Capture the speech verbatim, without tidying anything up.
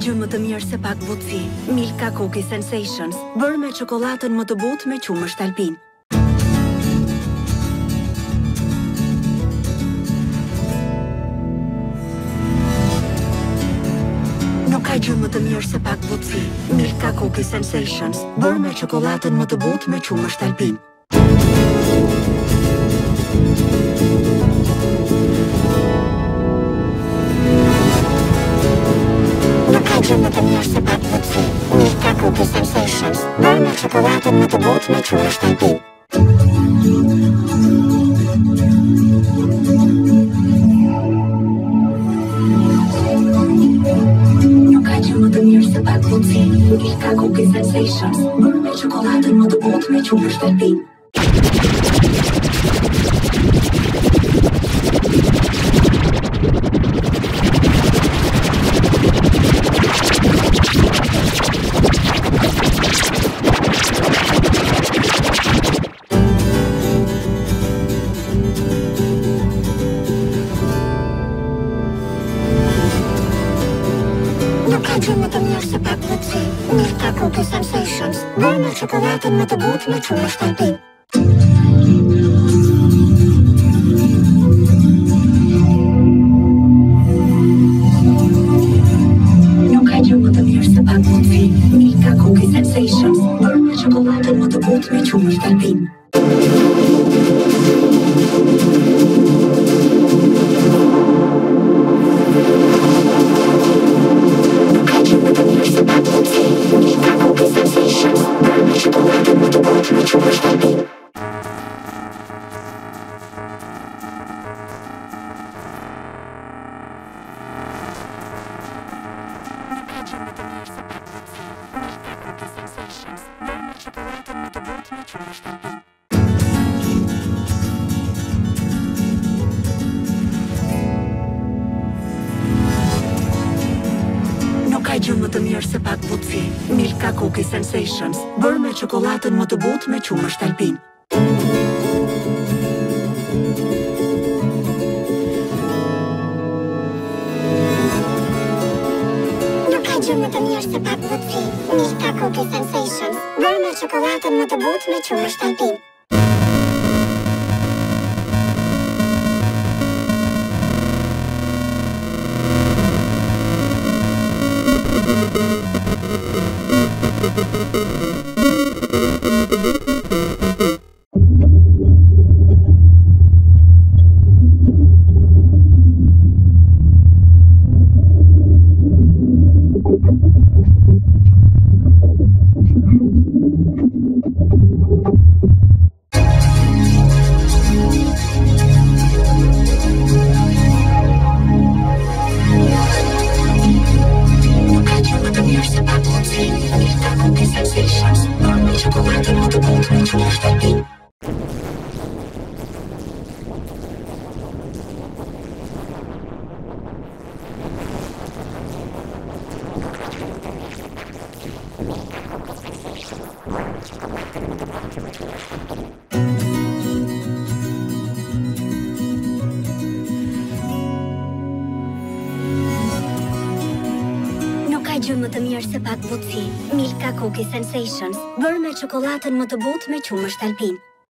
gjë më të mirë se pak butësi. Milka Cookie Sensations, bërë me çokoladën më të butë me qumësht alpin. Nuk ka gjë më të mirë se pak butësi. Milka Cookie Sensations, bërë me çokoladën më të butë me qumësht alpin. Gjë më të mirë se pak butësi. Milka Cookie Sensations, bërë me çokoladën më të butë me qumësht alpin. Nuk ka gjë më të mirë se pak butësi. Milka Cookie Sensations, bërë me çokoladën më të butë me qumësht alpin. Nuk ka gjë më të mirë se pak butësi. Milka Cookie Sensations, bërë me çokoladën më të butë me qumësht alpin. Nuk ka gjë më të mirë se pak butësi. Milka Cookie Sensations, bërë me çokoladën më të butë me qumësht alpin. Nuk ka gjë më të mirë se pak butësi. Milka Cookie Sensations, bërë me çokoladën më të butë me qumësht alpin. Nuk ka gjë më të mirë se pak butësi. Milka Cookie Sensations, bërë me çokoladën më të butë me qumësht alpin. Nuk ka gjë më të mirë se pak butësi. Milka Cookie Sensations, bërë me çokoladën më të butë me qumësht alpin.